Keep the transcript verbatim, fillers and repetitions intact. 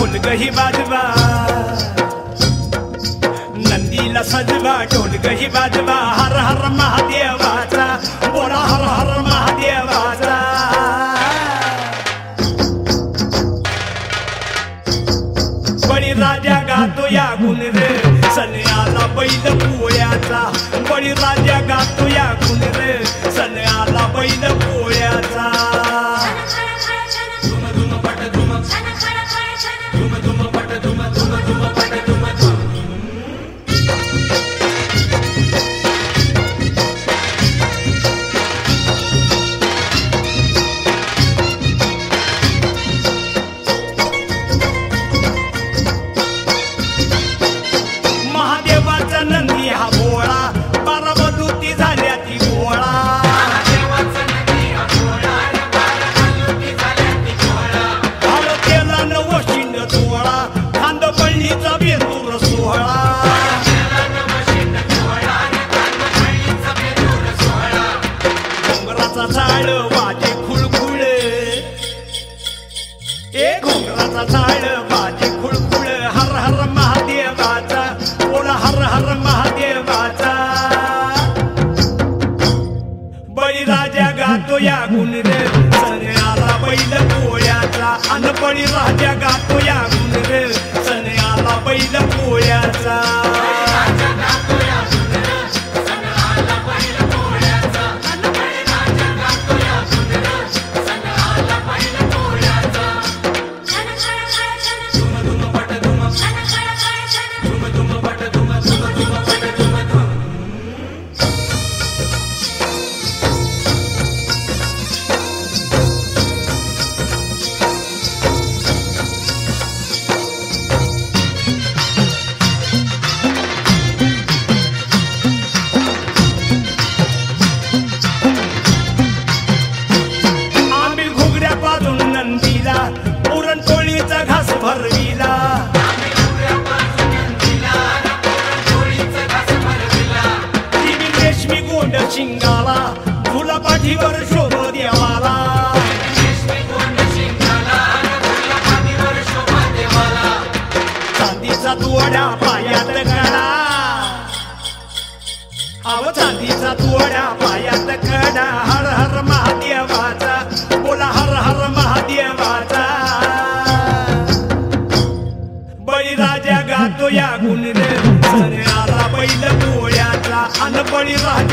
ढोलक ही वाजवा, नंदीला सजवा ढोलक ही वाजवा, हर हर महादेवाचा बोला हर हर महादेवाचा। बळीराजा गातो या गुण रे सण आला बैल पोळ्याचा, बळीराजा गातो या गुण रे सण आला बैल पोळ्याचा। महादेवाचा नंदी हा भोळा, बारा बलुती झाल्या ती गोळा। हळदीला नवशिंड सोहळा, खांद पळणीचा बेंदूर सोहळा। घोंगराचा चाळ वाजे खुळखुळ, ए घोंगराचा चाळ वाजे खुळखुळ, हर हर महादेवाचा बोला हर हर महादेवाचा। बळीराजा गातो या गुण रे सण आला बैल पोळ्याचा, अन बळीराजा गातो या गुण रे सण आला बैल पोळ्याचा। पुरणपोळीचा घास भरविला, रेशमी गोंड शिंगाला, फुला पाठीवर शोभ देवाला। चांदीचा तुवड्या पायात कडा, अव चांदीचा तुवड्या पायात कडा, हर हर महादेवाचा बोला हर हर महादेवाचा। बळीराजा गातो या गुण रे सण आला बैल पोळ्याचा, अन बळीराजा